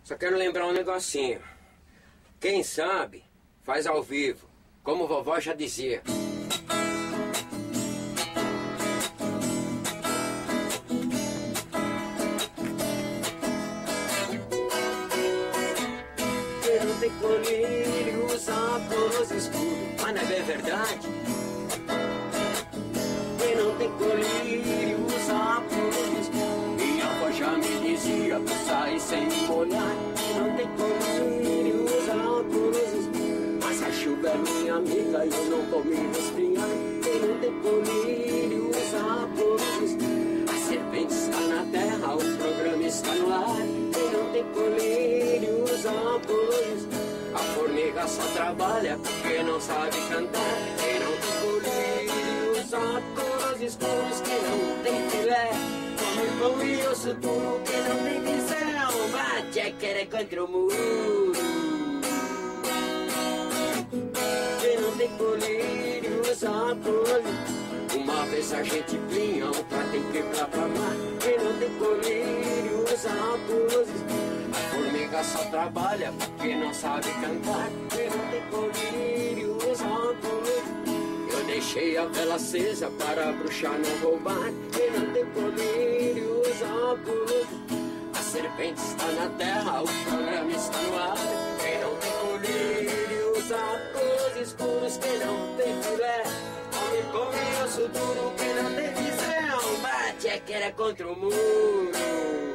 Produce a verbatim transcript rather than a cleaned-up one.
Só quero lembrar um negocinho. Quem sabe, faz ao vivo, como vovó já dizia. Quem não tem colírio usa óculos escuros, mas não é bem verdade? Quem não tem colírio usa óculos escuros. Minha avó já me dizia pra sair sem me molhar. Quem não tem colírio usa óculos escuros, mas a chuva é minha amiga e eu não vou me resfriar. Quem não tem colírio usa óculos escuros. A serpente está na terra, o programa está no ar. Quem não tem colírio usa óculos escuros. A formiga só trabalha porque não sabe cantar. Quem não tem colírio usa óculos escuros. Quem não tem filé come pão e osso duro. Quem não tem visão bate a querer contra o muro. Quem não tem colírio usa óculos. Uma vez a gente vinha, outra tem que ir pra famar. Quem não tem colírio usa óculos. A formiga só trabalha porque não sabe cantar. Quem não tem colírio usa óculos. Eu deixei a vela acesa para a bruxa não roubar. Quem não tem colírio usa óculos. A serpente está na terra, o programa está no ar. Quem não tem colírio usa óculos escuros. Quem não tem filé come pão e osso duro. Quem não tem visão bate é que era contra o muro.